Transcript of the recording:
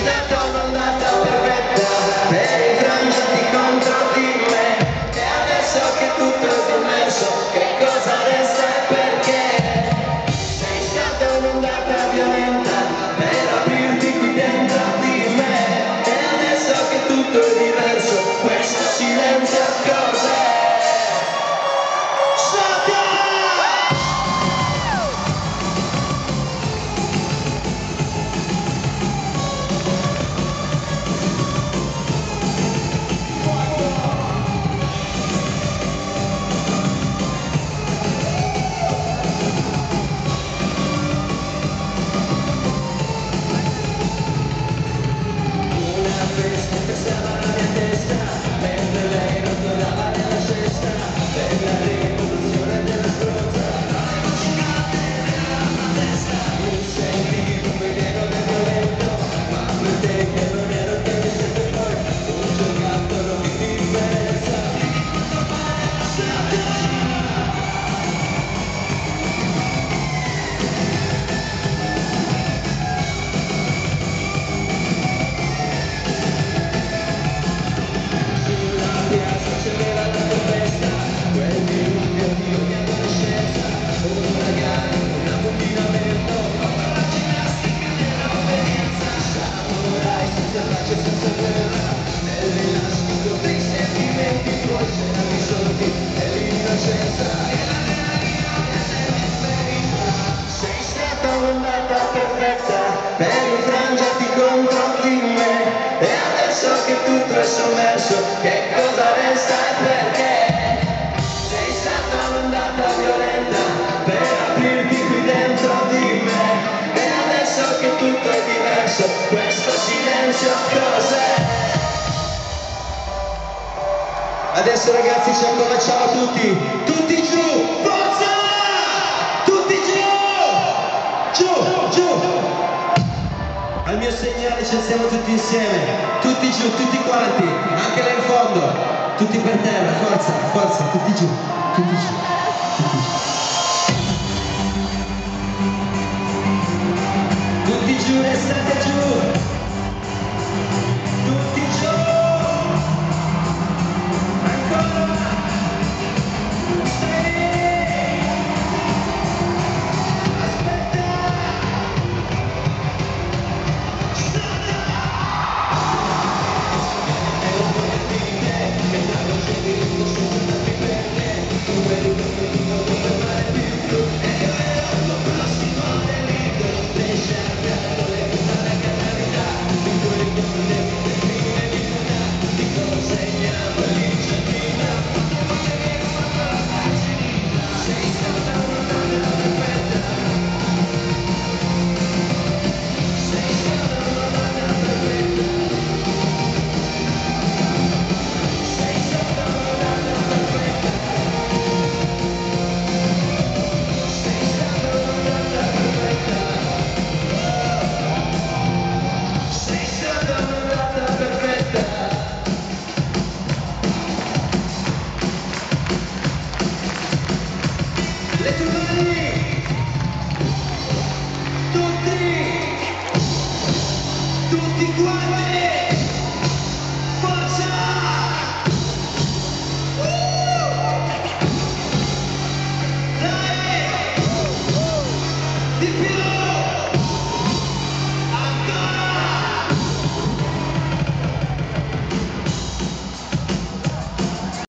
stata un'ondata perfetta per infrangerti contro di me. E adesso che tutto è sommerso, che cosa resta e perché? Sei stata un'ondata violenta per aprirti qui dentro di me. E adesso che tutto è diverso, questo silenzio cos'è? Sei stata un'ondata perfetta per infrangerti contro di me. E adesso che tutto è sommerso, che cosa resta e perché? Sei stata un'ondata violenta per aprirti qui dentro di me. E adesso che tutto è diverso, questo silenzio cos'è? Adesso ragazzi ci accovacciamo tutti giù, forza! Tutti giù, giù! Al mio segnale ci alziamo tutti insieme, tutti giù, tutti quanti, anche là in fondo, tutti per terra, forza, forza, tutti giù, tutti giù, tutti giù. Tutti giù, restate giù! Tutti giù! Le tue mani! Tutti quanti!